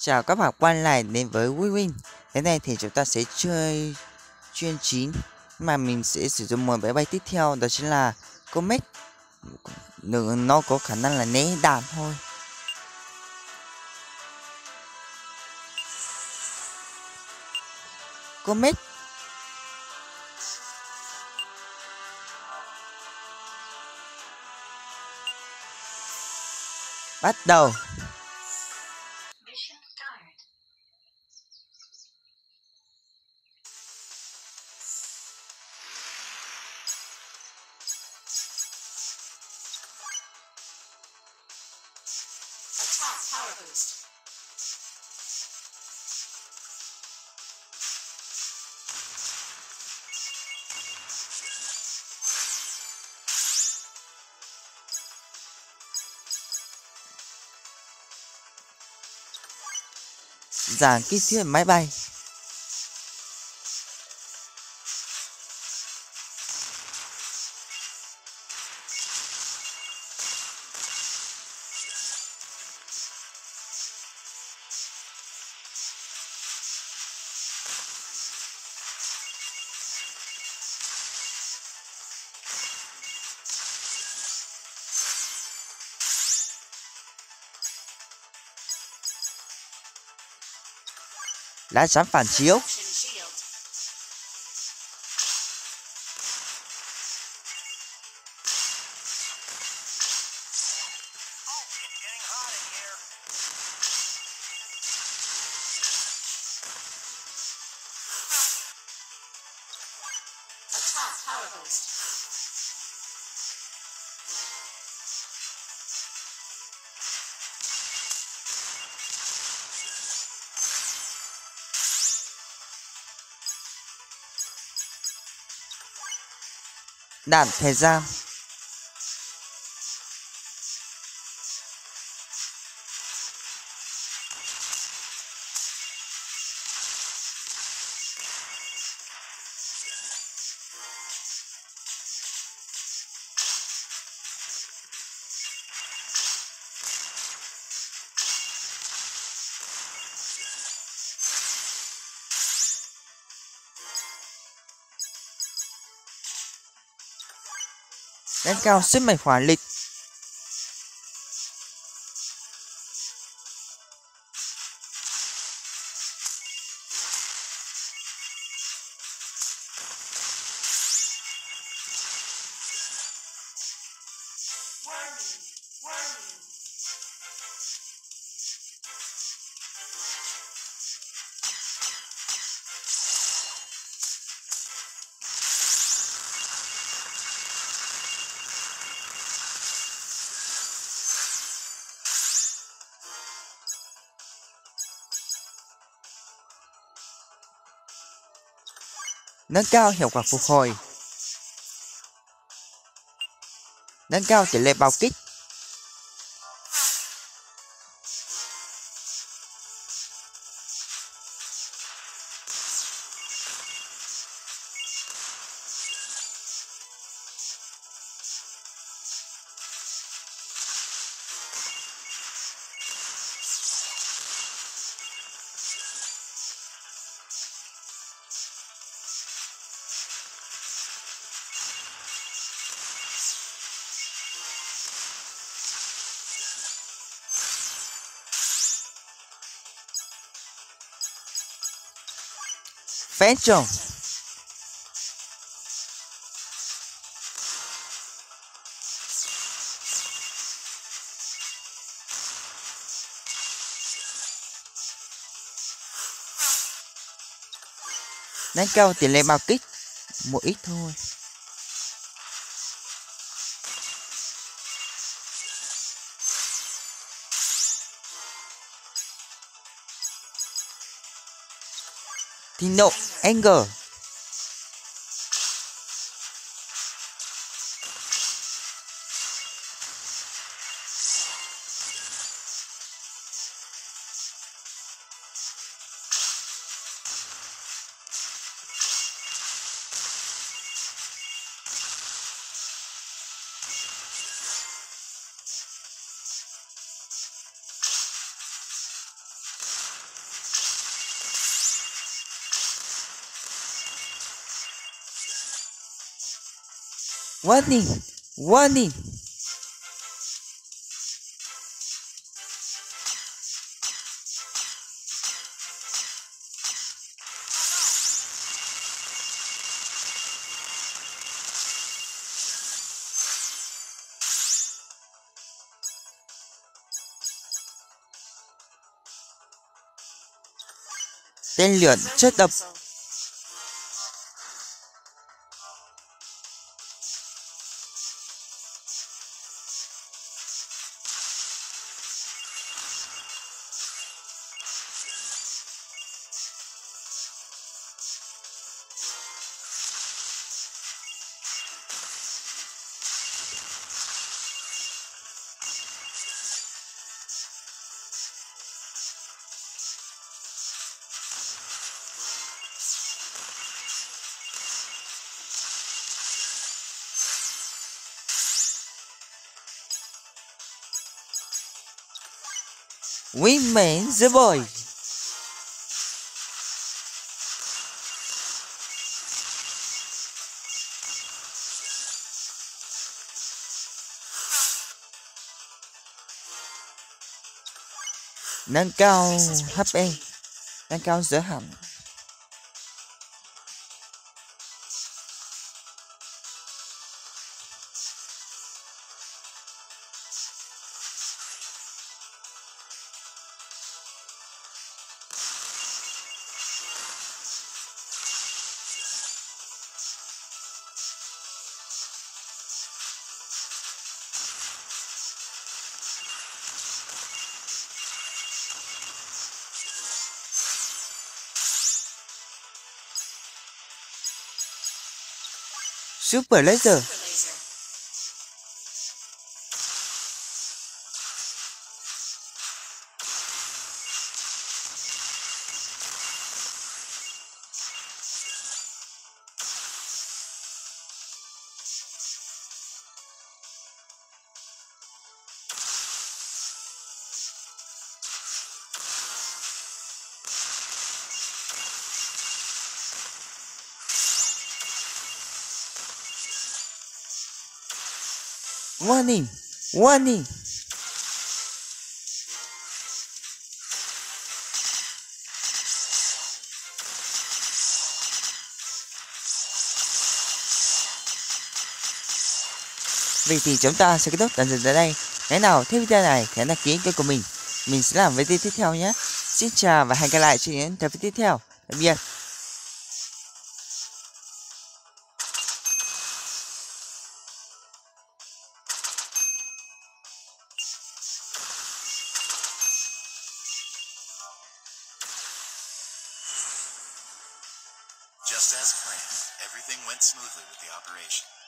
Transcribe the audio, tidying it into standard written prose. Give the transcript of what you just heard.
Chào các bạn quay lại đến với Win. Thế này thì chúng ta sẽ chơi chuyên 9 mà mình sẽ sử dụng một máy bay tiếp theo, đó chính là Comet. Nó có khả năng là né đạn thôi. Comet. Bắt đầu. Giảm kích thước máy bay. Lá chắn phản chiếu. Đạn thời gian. Nâng cao sức mạnh hỏa lực. Nâng cao hiệu quả phục hồi. Nâng cao tỷ lệ bao kích. Phantom. Nâng cao tỷ lệ bao kích một ít thôi. Thịnh nộ Anger. Warning! Warning! Tên lửa chất độc. Wingman the boy. Nâng cao HP, nâng cao giới hạn. Super laser. Warning! Warning! Vì thì chúng ta sẽ kết thúc tận dừng tại đây. Nếu nào thích video này thì hãy đăng ký kênh của mình sẽ làm video tiếp theo nhé. Xin chào và hẹn gặp lại trong những video tiếp theo. Tạm biệt. Just as planned, everything went smoothly with the operation.